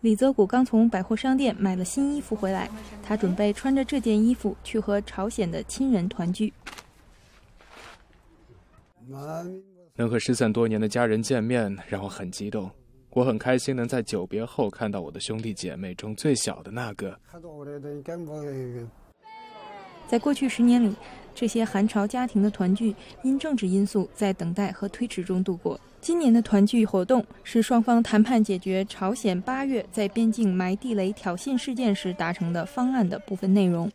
李泽谷刚从百货商店买了新衣服回来，他准备穿着这件衣服去和朝鲜的亲人团聚。 能和失散多年的家人见面，让我很激动。我很开心能在久别后看到我的兄弟姐妹中最小的那个。 在过去10年里，这些韩朝家庭的团聚因政治因素在等待和推迟中度过。今年的团聚活动是双方谈判解决朝鲜8月在边境埋地雷挑衅事件时达成的方案的部分内容。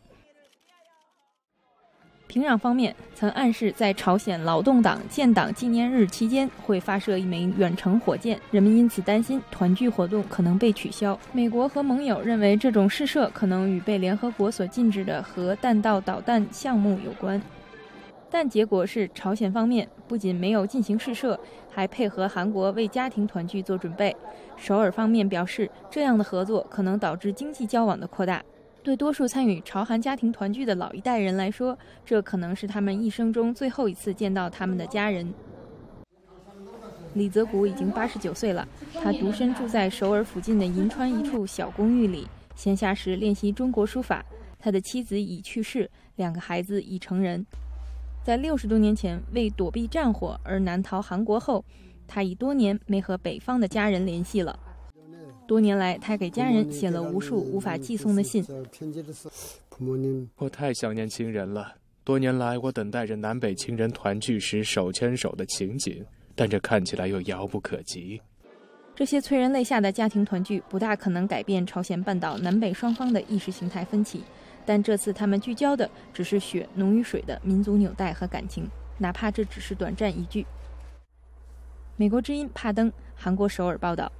平壤方面曾暗示在朝鲜劳动党建党纪念日期间会发射一枚远程火箭，人们因此担心团聚活动可能被取消。美国和盟友认为这种试射可能与被联合国所禁止的核弹道导弹项目有关。但结果是，朝鲜方面不仅没有进行试射，还配合韩国为家庭团聚做准备。首尔方面表示，这样的合作可能导致经济交往的扩大。对多数参与朝韩家庭团聚的老一代人来说，这可能是他们一生中最后一次见到他们的家人。李泽谷已经89岁了，他独身住在首尔附近的银川一处小公寓里，闲暇时练习中国书法。他的妻子已去世，2个孩子已成人。在60多年前为躲避战火而南逃韩国后，他已多年没和北方的家人联系了。多年来，他给家人写了无数无法寄送的信。 我太想念亲人了。多年来，我等待着南北亲人团聚时手牵手的情景，但这看起来又遥不可及。 这些催人泪下的家庭团聚不大可能改变朝鲜半岛南北双方的意识形态分歧，但这次他们聚焦的只是血浓于水的民族纽带和感情，哪怕这只是短暂一聚。美国之音帕登，韩国首尔报道。